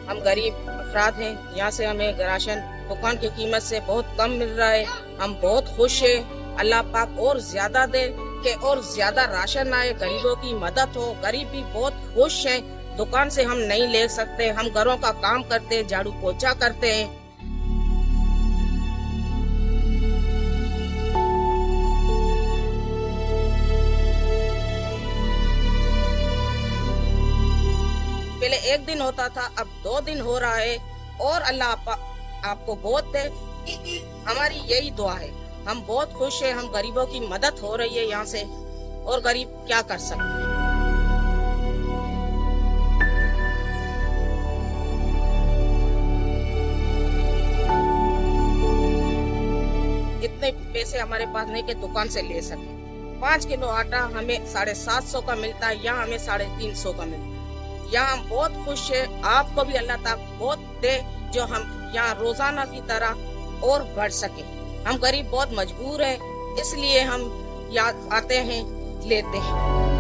हम गरीब अफराद हैं, यहाँ से हमें राशन दुकान की कीमत से बहुत कम मिल रहा है। हम बहुत खुश हैं। अल्लाह पाक और ज्यादा दे कि और ज्यादा राशन आए, गरीबों की मदद हो। गरीब भी बहुत खुश हैं। दुकान से हम नहीं ले सकते, हम घरों का काम करते हैं, झाड़ू पोछा करते हैं। पहले एक दिन होता था, अब 2 दिन हो रहा है। और अल्लाह आपको बहुत दे, हमारी यही दुआ है। हम बहुत खुश हैं, हम गरीबों की मदद हो रही है यहाँ से, और गरीब क्या कर सकते हैं। इतने पैसे हमारे पास नहीं कि दुकान से ले सके। 5 किलो आटा हमें 750 का मिलता है, यहाँ हमें 350 का मिलता है। यहाँ हम बहुत खुश है। आपको भी अल्लाह ताला बहुत दे, जो हम यहाँ रोजाना की तरह और बढ़ सके। हम गरीब बहुत मजबूर है, इसलिए हम यहाँ आते हैं, लेते हैं।